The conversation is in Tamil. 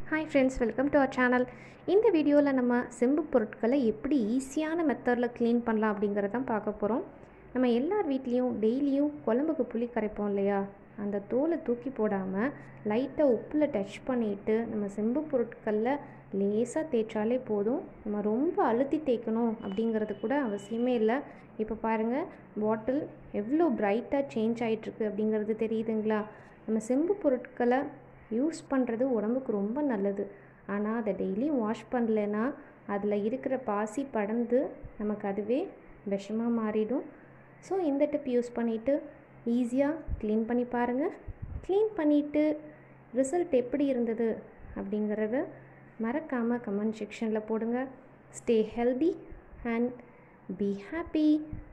Hi friends, welcome to our channel. இந்த வீடியோவில் நம்ம செம்பு பொருட்களை எப்படி ஈஸியான மெத்தடில் க்ளீன் பண்ணலாம் அப்படிங்கிறதான் பார்க்க போகிறோம். நம்ம எல்லார் வீட்லேயும் டெய்லியும் குழம்புக்கு புளி கரைப்போம் இல்லையா, அந்த தோலை தூக்கி போடாமல் லைட்டாக உப்பில் டச் பண்ணிவிட்டு நம்ம செம்பு பொருட்களில் லேசாக தேய்ச்சாலே போதும். நம்ம ரொம்ப அழுத்தி தேய்க்கணும் அப்படிங்கிறது கூட அவசியமே இல்லை. இப்போ பாருங்கள், பாட்டில் எவ்வளோ பிரைட்டாக சேஞ்ச் ஆகிட்டுருக்கு அப்படிங்கிறது தெரியுதுங்களா. நம்ம செம்பு பொருட்களை யூஸ் பண்ணுறது உடம்புக்கு ரொம்ப நல்லது. ஆனால் அதை டெய்லியும் வாஷ் பண்ணலைன்னா அதில் இருக்கிற பாசி படர்ந்து நமக்கு அதுவே விஷமாக மாறிடும். ஸோ இந்த டிப் யூஸ் பண்ணிவிட்டு ஈஸியாக க்ளீன் பண்ணி பாருங்கள். க்ளீன் பண்ணிவிட்டு ரிசல்ட் எப்படி இருந்தது அப்படிங்கிறத மறக்காமல் கமெண்ட் செக்ஷனில் போடுங்க. Stay healthy and be happy.